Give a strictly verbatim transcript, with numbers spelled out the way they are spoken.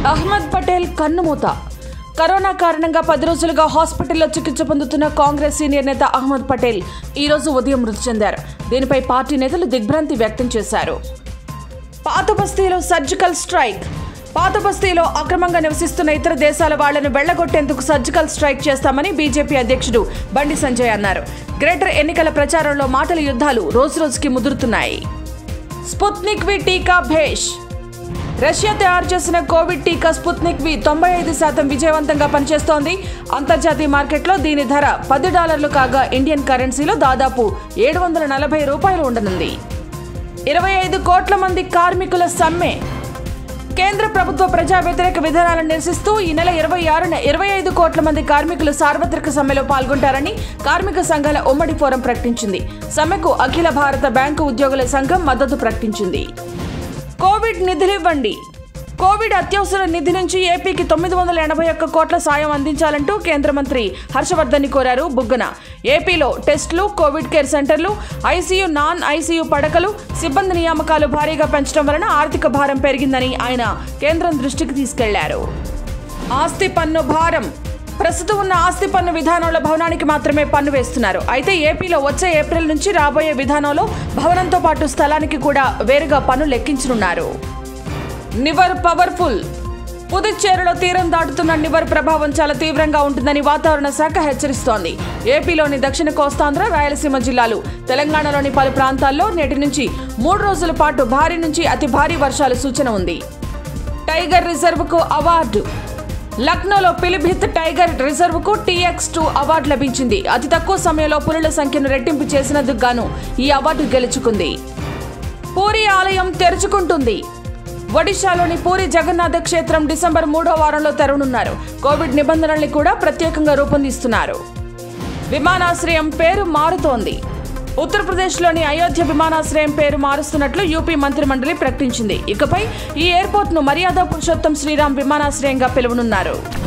Ahmed Patel కన్నుమూత. Corona కారణంగా పది రోజులుగా హాస్పిటల్లో చికిత్స పొందుతున్న కాంగ్రెస్ సీనియర్ నేత అహ్మద్ పటేల్ ఈ రోజు ఉదయం మృతి చెందారు. దీనిపై పార్టీ నేతలు దిగ్భ్రాంతి వ్యక్తం చేశారు. పాత బస్తీలో సర్జికల్ స్ట్రైక్. పాత బస్తీలో అక్రమంగా నివసిస్తున్న ఇతర దేశాల వాళ్లను వెళ్లగొట్టేందుకు సర్జికల్ స్ట్రైక్ చేస్తామని బీజేపీ అధ్యక్షుడు బండి సంజయ్ అన్నారు. గ్రేటర్ ఎన్నికల ప్రచారంలో మాటల యుద్ధాలు రోజురోజుకి ముదురుతున్నాయి. స్పుత్నిక్ వి టీకా భేష్. రష్యా తయారు చేసిన కోవిడ్ టీకా స్పుత్నిక్ వి తొంభై ఐదు శాతం విజయవంతంగా పనిచేస్తోంది. అంతర్జాతీయ మార్కెట్లో దీని ధర పది డాలర్లు కాగా ఇండియన్ కరెన్సీలో దాదాపు ఏడు వందల నలభై రూపాయలు ఉండనుంది. ఇరవై ఐదు కోట్ల మంది కార్మికుల సమ్మె. కేంద్ర ప్రభుత్వ ప్రజా వ్యతిరేక విధానాలను నిరసిస్తూ ఈ నెల ఇరవై ఆరున ఇరవై ఐదు కోట్ల మంది కార్మికులు సార్వత్రిక సమ్మెలో పాల్గొంటారని కార్మిక సంఘాల ఉమ్మడి ఫోరం ప్రకటించింది. సమ్మెకు అఖిల భారత బ్యాంకు ఉద్యోగుల సంఘం మద్దతు ప్రకటించింది. కోవిడ్ నిధులివ్వండి. కోవిడ్ అత్యవసర నిధి నుంచి ఏపీకి తొమ్మిది వందల ఎనభై ఒక్క కోట్ల సాయం అందించాలంటూ కేంద్ర మంత్రి హర్షవర్ధన్ కోరారు బుగ్గన. ఏపీలో టెస్టులు, కోవిడ్ కేర్ సెంటర్లు, ఐసీయూ, నాన్ ఐసీయూ పడకలు, సిబ్బంది నియామకాలు భారీగా పెంచడం వలన ఆర్థిక భారం పెరిగిందని ఆయన కేంద్రం దృష్టికి తీసుకెళ్లారు. ఆస్తి పన్ను భారం. ప్రస్తుతం ఉన్న ఆస్తి పన్ను విధానంలో భవనానికి మాత్రమే పన్ను వేస్తున్నారు. అయితే ఏపీలో వచ్చే ఏప్రిల్ నుంచి రాబోయే విధానంలో భవనంతో పాటు స్థలానికి కూడా వేరుగా పన్ను లెక్కించనున్నారు. నివర్ పవర్ఫుల్. పుదుచ్చేరిలో తీరం దాటుతున్న నివర్ ప్రభావం చాలా తీవ్రంగా ఉంటుందని వాతావరణ శాఖ హెచ్చరిస్తోంది. ఏపీలోని దక్షిణ కోస్తాంధ్ర, రాయలసీమ జిల్లాలు, తెలంగాణలోని పలు ప్రాంతాల్లో నేటి నుంచి మూడు రోజుల పాటు భారీ నుంచి అతి భారీ వర్షాల సూచన ఉంది. టైగర్ రిజర్వ్కు అవార్డు. లక్నోలో పిలిభిత్ టైగర్ రిజర్వ్కు టీఎక్స్ టూ అవార్డు లభించింది. అతి తక్కువ సమయంలో పులుల సంఖ్యను రెట్టింపు చేసినందుకు గాను ఈ అవార్డు గెలుచుకుంది. పూరి ఆలయం తెరుచుకుంటుంది. ఒడిశాలోని పూరి జగన్నాథ క్షేత్రం డిసెంబర్ మూడో వారంలో తెరవనున్నారు. కోవిడ్ నిబంధనల్ని కూడా ప్రత్యేకంగా రూపొందిస్తున్నారు. విమానాశ్రయం పేరు మారుతోంది. ఉత్తరప్రదేశ్లోని అయోధ్య విమానాశ్రయం పేరు మారుస్తున్నట్లు యూపీ మంత్రిమండలి ప్రకటించింది. ఇకపై ఈ ఎయిర్పోర్ట్ను మర్యాద పురుషోత్తం శ్రీరామ్ విమానాశ్రయంగా పిలువనున్నారు.